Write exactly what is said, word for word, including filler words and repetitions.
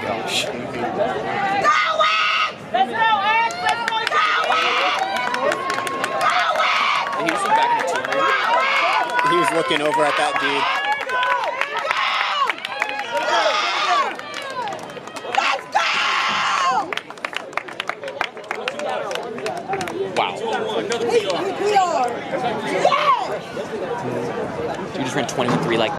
gosh. Go, X! Let's go, X! Let's go, X! He was back in the team room. He was looking over at that dude. Wow. You just ran twenty-one three like